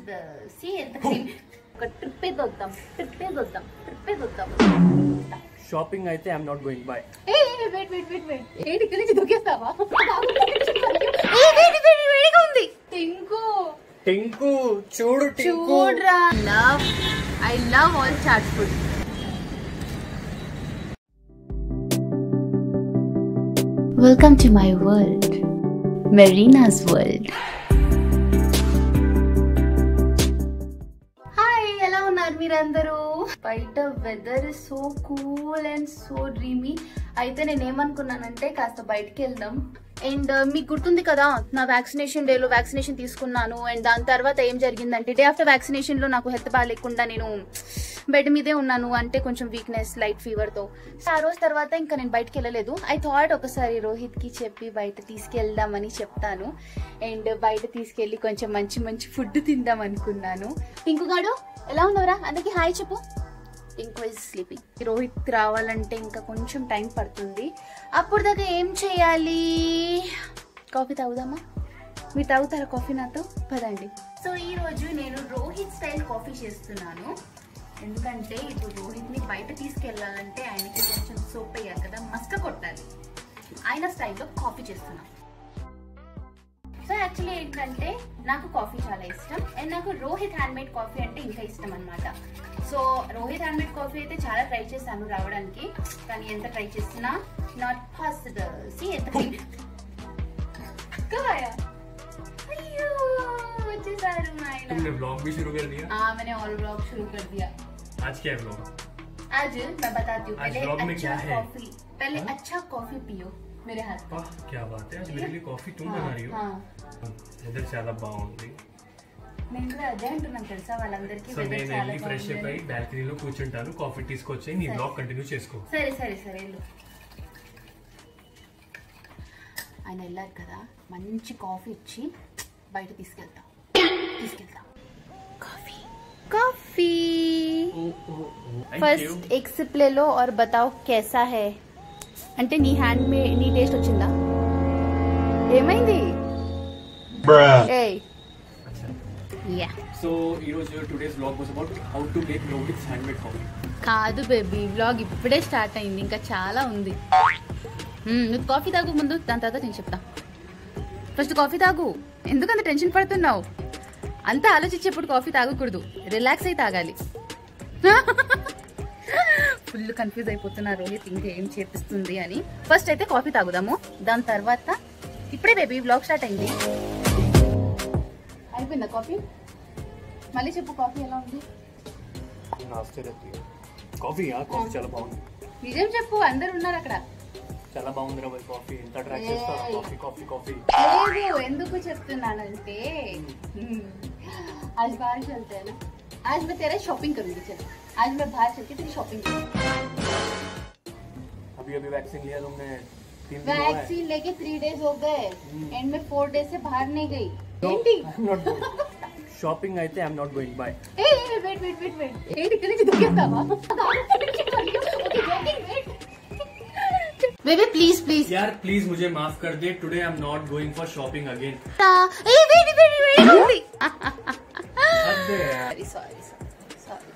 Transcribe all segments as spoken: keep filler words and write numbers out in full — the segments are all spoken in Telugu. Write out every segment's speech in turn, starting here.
సి ఎంత ఒక ట్రిప్ ఏదో వద్దాం ట్రిప్ ఏదో వద్దాం ట్రిప్ ఏదో వద్దాం షాపింగ్ అయితే ఐఎమ్ నాట్ గోయింగ్ బై. ఏ వెయిట్ వెయిట్ వెయిట్ వెయిట్ ఏంటి ఇక్కడ నుంచి దూకేస్తావా? ఏ వెయిట్ వెయిట్ వేడిగా ఉంది. టింకు టింకు చూడు టింకు చూడరా. Love I love all chaat food. Welcome to my world, Marina's world. Hi, ఎలా ఉన్నారు మీరందరూ? బయట weather is so cool and so dreamy. అయితే నేను ఏమనుకున్నానంటే కాస్త బయటకు వెళ్దాం. అండ్ మీకు గుర్తుంది కదా నా వ్యాక్సినేషన్ డేలో వ్యాక్సినేషన్ తీసుకున్నాను. అండ్ దాని తర్వాత ఏం జరిగిందంటే డే ఆఫ్టర్ వ్యాక్సినేషన్ లో నాకు హెల్త్ బాగాలేకుండా నేను బెడ్ మీదే ఉన్నాను. అంటే కొంచెం వీక్నెస్ లైట్ ఫీవర్ తో. ఆ రోజు తర్వాత ఇంకా నేను బయటకు వెళ్ళలేదు. ఐ థాట్ ఒకసారి రోహిత్ కి చెప్పి బయట తీసుకెళ్దామని చెప్తాను. అండ్ బయట తీసుకెళ్లి కొంచెం మంచి మంచి ఫుడ్ తిందాం అనుకున్నాను. టింకు గాడు ఎలా ఉన్నావురా? అందరికి హాయ్ చెప్పు. Tinku is sleeping. రోహిత్ రావాలంటే ఇంకా కొంచెం టైం పడుతుంది. అప్పుడు దాకా ఏం చేయాలి? కాఫీ తాగుదామా? మీరు తాగుతారా కాఫీ నాతో? పదండి. సో ఈ రోజు నేను రోహిత్ స్టైల్ కాఫీ చేస్తున్నాను. ఎందుకంటే ఇప్పుడు రోహిత్ ని బయట తీసుకెళ్లాలంటే ఆయనకి కొంచెం సోప్ అయ్యారు కదా, మస్క కొట్టాలి. ఆయన స్టైల్లో కాఫీ చేస్తున్నాను. సో యాక్చువల్లీ ఏంటంటే నాకు కాఫీ చాలా ఇష్టం. అండ్ నాకు రోహిత్ హ్యాండ్ మేడ్ కాఫీ అంటే ఇంకా ఇష్టం అనమాట. So Rohit hand made coffee అయితే చాలా ట్రై చేశాను రావడానికి, కానీ ఎంత ట్రై చేసినా నాట్ పాసిబుల్. సి ఎంత అయ్యో వచ్చేసారు ఆయన. तुमने व्लॉग भी शुरू कर दिया? हाँ मैंने और व्लॉग शुरू कर दिया. आज क्या है व्लॉग? आज मैं बताती हूँ. पहले अच्छा कॉफी पहले हाँ? अच्छा कॉफी पियो मेरे हाथ. वाह क्या बात है, आज मेरे लिए कॉफी तुम बना रही हो. हाँ వెదర్ చాలా బాగుంది. నేను కూడా అదే అంటున్నాను తెలుసా వాళ్ళందరికీ. సో నేను వెళ్ళి ఫ్రెష్ అప్ అయ్యి బాల్కనీలో కూర్చుంటాను, కాఫీ తీసుకొచ్చి నీ బ్లాగ్ కంటిన్యూ చేసుకో. సరే సరే సరే వెళ్ళు. ఆయన వెళ్ళారు కదా, మంచి కాఫీ ఇచ్చి బయట తీసుకెళ్తాం తీసుకెళ్తాం coffee coffee first egg sip ले लो और बताओ कैसा है. అంటే నీ హ్యాండ్ మే నీ టేస్ట్ వచ్చిందా? ఏమైంది? ఏయ్ యా. సో ఈ రోజు today's vlog was about how to make Rohit's hand made coffee. కాదు బేబీ, వ్లాగ్ ఇప్పుడే స్టార్ట్ అయింది, ఇంకా చాలా ఉంది. నువ్వు కాఫీ తాగు ముందు, దాని తర్వాత నేను చెప్తా. ఫస్ట్ కాఫీ తాగు. ఎందుకంత టెన్షన్ పడుతున్నావు? అంతా ఆలోచించేప్పుడు కాఫీ తాగకూడదు, రిలాక్స్ అయి తాగాలి. ఫుల్ కన్ఫ్యూజ్ అయిపోతున్నా రోహిత్ ఇంకేం చేపిస్తుంది అని. ఫస్ట్ అయితే కాఫీ తాగుదాము, దాని తర్వాత ఇప్పుడే బేబీ వ్లాగ్ స్టార్ట్ అయింది. అయిపోయిందా కాఫీ? మళ్ళీ చెప్పు కాఫీ ఎలా ఉంది? కాఫీ కాఫీ చాలా బాగుంది. నిజం చెప్పు, అందరు ఉన్నారు అక్కడ. చాలా బాగుంది రా కాఫీ. ఎంత ట్రై చేస్తారా కాఫీ కాఫీ కాఫీ? లేదు, ఎందుకు చెప్తున్నానంటే आज बाहर चलते हैं ना. आज मैं तेरा शॉपिंग करूंगी. चल आज मैं बाहर चल के तेरी शॉपिंग करूंगी. अभी अभी वैक्सीन लिया तुमने? तीन दिन वैक्सीन लेके थ्री डेज हो गए एंड मैं फोर डेज से बाहर नहीं गई. షాపింగ్ అయితే ఐఎమ్ నాట్ గోయింగ్ బై. ఏ వెయిట్ వెయిట్ వెయిట్ వెయిట్ ఏంటి ఇక్కడ నుంచి దూకేస్తావా? Okay joking. Wait baby please please यार प्लीज मुझे माफ कर दे. Today I am not going for shopping again. ए wait wait wait sorry sorry sorry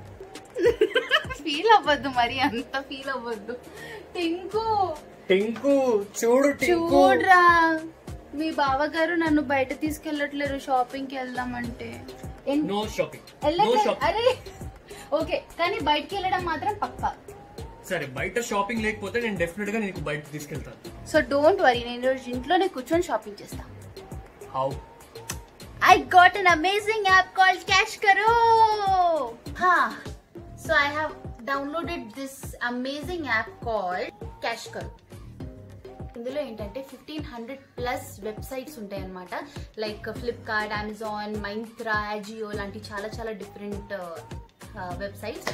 feel అవ్వద్దు, మరి అంత ఫీల్ అవ్వద్దు. టింకు టింకు చూడు టింకు చూడరా. మీ బావగారు నన్ను బయట తీసుకెళ్ళట్లేరు షాపింగ్ కి వెళ్దామంటే. No shopping no shopping. అరే ఓకే, కానీ బయటకి వెళ్ళడం మాత్రం పక్కా. సరే బయట షాపింగ్ లేకపోతే నేను డెఫినెట్ గా నీకు బయట తీసుకెళ్తాను. సో డోంట్ వరీ, నేను రోజు ఇంట్లోనే కూర్చొని షాపింగ్ చేస్తా. How? I got an amazing app called Cash Karo. Ha. So I have downloaded this amazing app called Cash Karo. ఇందులో ఏంటంటే ఫిఫ్టీన్ హండ్రెడ్ ప్లస్ వెబ్సైట్స్ ఉంటాయి అన్నమాట. లైక్ ఫ్లిప్కార్ట్, అమెజాన్, మైంత్రా, అజియో లాంటి చాలా చాలా డిఫరెంట్ వెబ్సైట్స్. సో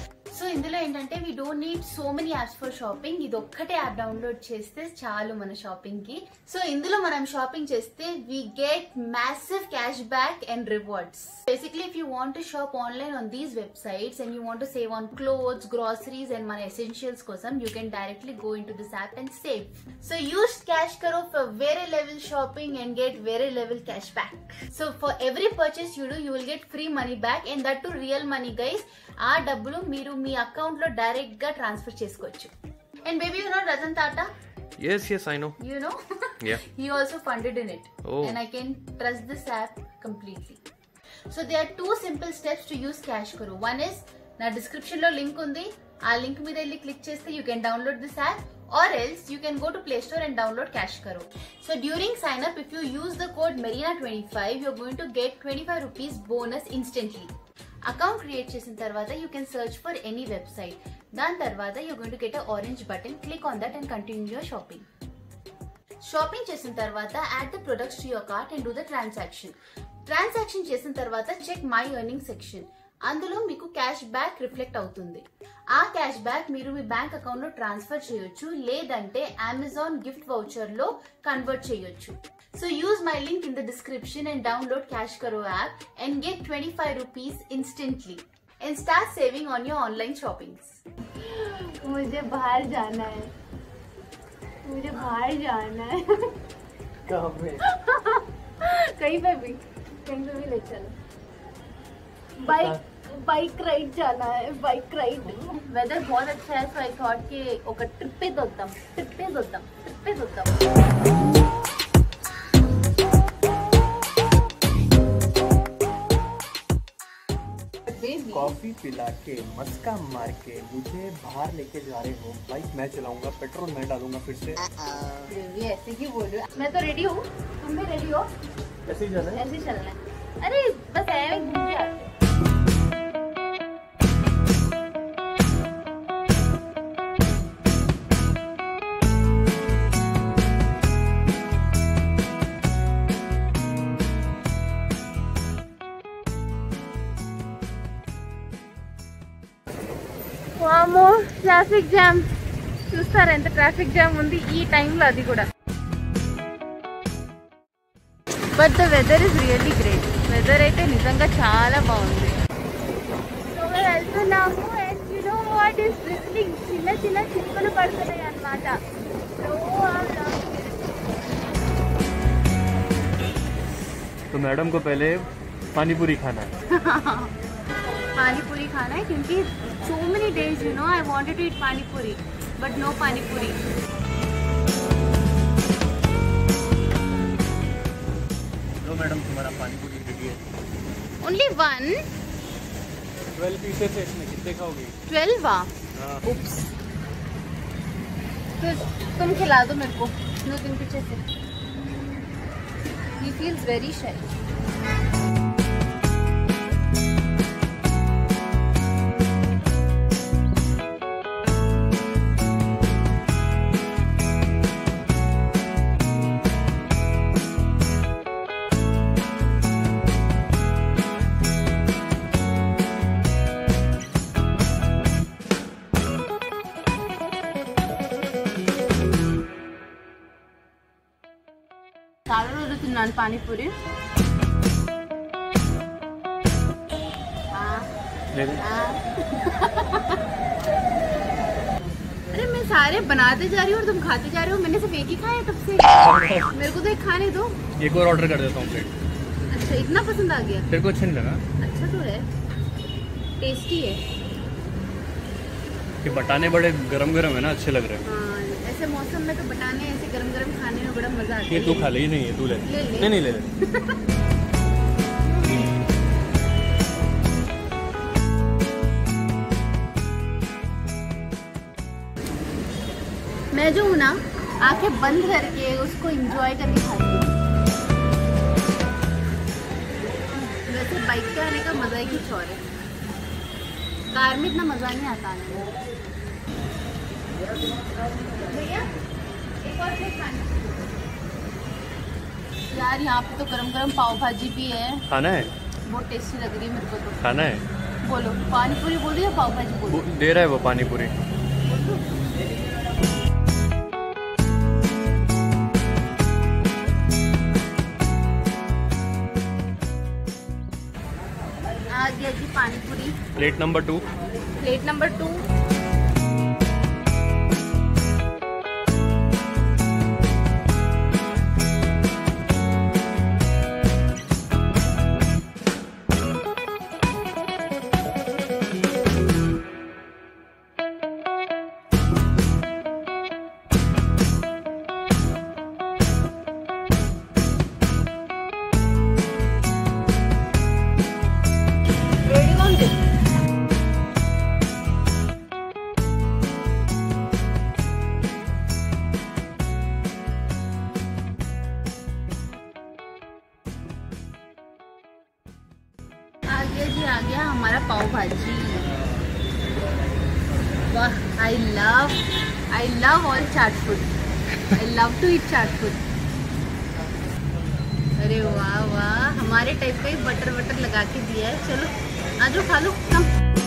సో ఇందులో ఏంటంటే we don't need so many apps for shopping. ఇది ఒక్కటే యాప్ డౌన్లోడ్ చేస్తే చాలు మన షాపింగ్ కి. సో ఇందులో మనం షాపింగ్ చేస్తే we get massive cash back and rewards. Basically if you want to shop online on these websites and you want to save on clothes, groceries and మన ఎసెన్షియల్స్ కోసం you can directly go in to this app and save. So use CashKaro for వేరే లెవెల్ షాపింగ్ అండ్ గెట్ వేరే level cash back. So for every purchase you do you will get free money back and that to real money guys. ఆ డబ్బులు మీరు మీ అకౌంట్ లో డైరెక్ట్ గా ట్రాన్స్ఫర్ చేసుకోవచ్చు. And baby you know Ratan Tata? Yes, yes, I know. You know? Yeah. He also funded in it. Oh. And I can trust this app completely. So there are two simple steps to use Cash Karo. One is na description lo link undi. Aa link మీద వెళ్ళి click చేస్తే you can download this app, or else you can go to Play Store and download Cash Karo. So during sign up, if you use the code Marina twenty-five, you're going to get twenty-five rupees bonus instantly. Account create చేసిన తర్వాత you can search for any website. దాని తర్వాత you going to get a orange button, click on that and continue your shopping. Shopping చేసిన తర్వాత add the products to your cart and do the transaction. Transaction చేసిన తర్వాత చెక్ మై ఎర్నింగ్ సెక్షన్. అందులో మీకు క్యాష్ బ్యాక్ రిఫ్లెక్ట్ అవుతుంది. ఆ క్యాష్ బ్యాక్ మీరు మీ బ్యాంక్ అకౌంట్ లో ట్రాన్స్ఫర్ చేయొచ్చు, లేదంటే అమెజాన్ గిఫ్ట్ వౌచర్ లో కన్వర్ట్ చేయొచ్చు. So use my link in the description and download Cash Karo app and get twenty-five rupees instantly and start saving on your online shoppings. मुझे बाहर जाना है, मुझे बाहर जाना है. कहाँ पे? कहीं पे भी, कहीं पे भी ले चलो. बाइक बाइक राइड जाना है, बाइक राइड. वेदर बहुत अच्छा है, so I thought कि ఒక ట్రిప్ వేద్దాం, ట్రిప్ వేద్దాం, ట్రిప్ వేద్దాం. कॉफी पिला के मस्का मार के मुझे बाहर लेके जा रहे हो. बाइक मैं चलाऊंगा, पेट्रोल मैं डालूंगा फिर से. ये ऐसे ही बोल रहे हो. मैं तो रेडी हूँ, तुम भी रेडी हो? ऐसे ही जाना है. ऐसे ही चलना है. अरे बस ऐसे घूम के आते. వామో ట్రాఫిక్ జామ్ చూస్తారా, ఎంత ట్రాఫిక్ జామ్ ఉంది ఈ టైంలో, అది కూడా. But the weather is really great. Weather అయితే నిజంగా చాలా బాగుంది. సో మేము వెళ్తున్నాము and you know what is drizzling, చిన్న చిన్న చినుకులు పడుతున్నాయి అన్నమాట. तो मैडम को पहले पानी पूरी खाना है. पानी पूरी खाना है क्योंकि so many days you know I wanted to eat pani puri but no pani puri. लो मैडम, तुम्हारा पानी पूरी रेडी है. Only one? ट्वेल्व पीसेस है इसमें, कितने खाओगे? twelve आ? हाँ. Oops. तो तुम खिला दो मेरे को दो दिन पीछे से. He feels very shy. చాలా రోజులు తిన్నాను పానీపూరి. अरे मैं सारे बनाते जा रही हूँ और तुम खाते जा रहे हो. मैंने सिर्फ एक ही खाया तब से. मेरे को तो एक खाने दो. एक और ऑर्डर कर देता हूँ प्लेट. अच्छा, इतना पसंद आ गया? तेरे को अच्छा नहीं लगा? अच्छा तो है, टेस्टी है. ये बटाने बड़े गरम गरम है ना, अच्छे लग रहे हैं. हाँ, ऐसे मौसम में तो बटाने ऐसे गरम गरम खाने में बड़ा मजा आता है. ये तू खा ले. ही नहीं है, तू ले. ले ले. नहीं नहीं ले ले. मैं जो हूँ ना, आंखें बंद करके उसको एंजॉय करके खाती हूँ. वैसे बाइक पे आने का मजा ही कुछ और है. कार में इतना मजा नहीं आता आने में. भैया एक और प्लेट खाने. यार यहाँ पे तो गरम गरम पाव भाजी भी है. खाना है? बहुत टेस्टी लग रही है मेरे को तो. खाना है? बोलो पानी पूरी बोलो या पाव भाजी बोलो? दे रहा है वो पानी पूरी। आ गया जी pani puri. Plate number two. Plate number two. आ गया जी आ गया हमारा पाव भाजी। वाह, I love I love all chaat food. I love to eat chaat food. अरे वाह वाह, हमारे टाइप का ही बटर वटर लगा के दिया है। चलो आ जाओ खा लो। कम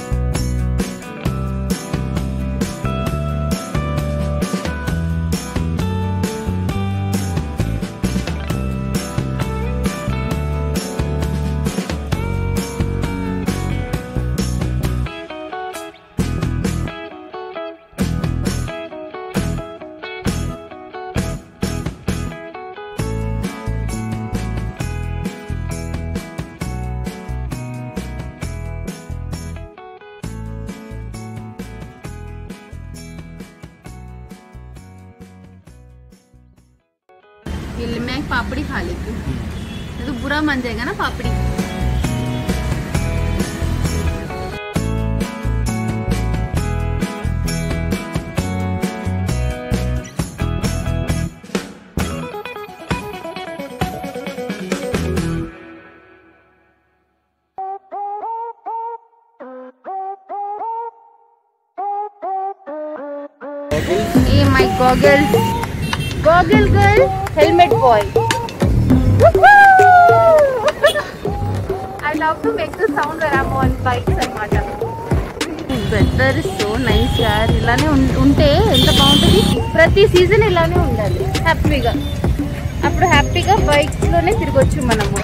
ये मैं पापड़ी खा लेती हूँ, तो बुरा मान जाएगा ना पापड़ी। ये my goggles, goggle girl, helmet boy. I love to make the sound when I'm on bikes and weather is so nice यार. ఇలానే ఉంటే ఎంత బాగుంటుంది. ప్రతి సీజన్ ఇలానే ఉండాలి హ్యాపీగా. అప్పుడు హ్యాపీగా బైక్స్ లోనే తిరగొచ్చు మనము.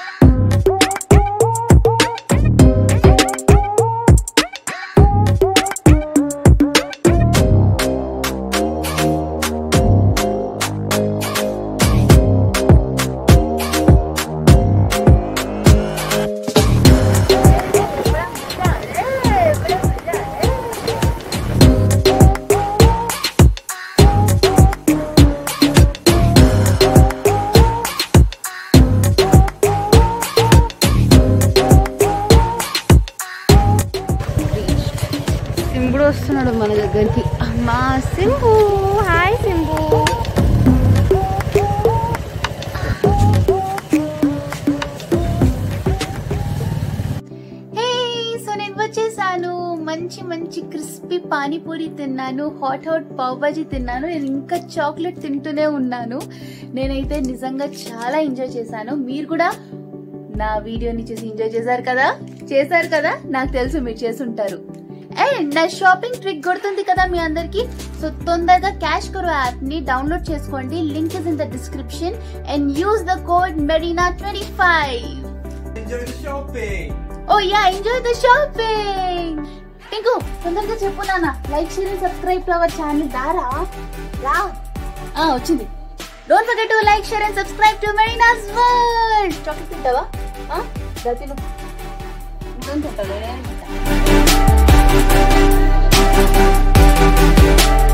సింబుడు వస్తున్నాడు మన దగ్గరికి. అమ్మా Simbu, hi Simbu. Hey, so నేను వచ్చేసాను. మంచి మంచి క్రిస్పీ పానీపూరి తిన్నాను, హాట్ హాట్ పావ్ భాజీ తిన్నాను. నేను ఇంకా చాక్లెట్ తింటూనే ఉన్నాను. నేనైతే నిజంగా చాలా ఎంజాయ్ చేశాను. మీరు కూడా నా వీడియోని చూసి ఎంజాయ్ చేశారు కదా చేశారు కదా నాకు తెలుసు మీరు చేసుంటారు. అండ్ నా షాపింగ్ ట్రిక్ గుర్తుంది కదా మీ అందరికి. సో తొందరగా క్యాష్ కరో యాప్ ని డౌన్లోడ్ చేసుకోండి. Link is in the description and use the code Marina twenty five. Enjoy the shopping. Oh yeah, enjoy the shopping. Tinku తొందరగా చెప్పు నాన్న. Like, share and subscribe to our channel. దారా రా. ఆ వచ్చింది. Don't forget to like, share and subscribe to Marina's world. Chocolate తింటావా? ఆ దా తిను. ఇంకొంచెం తింటావా?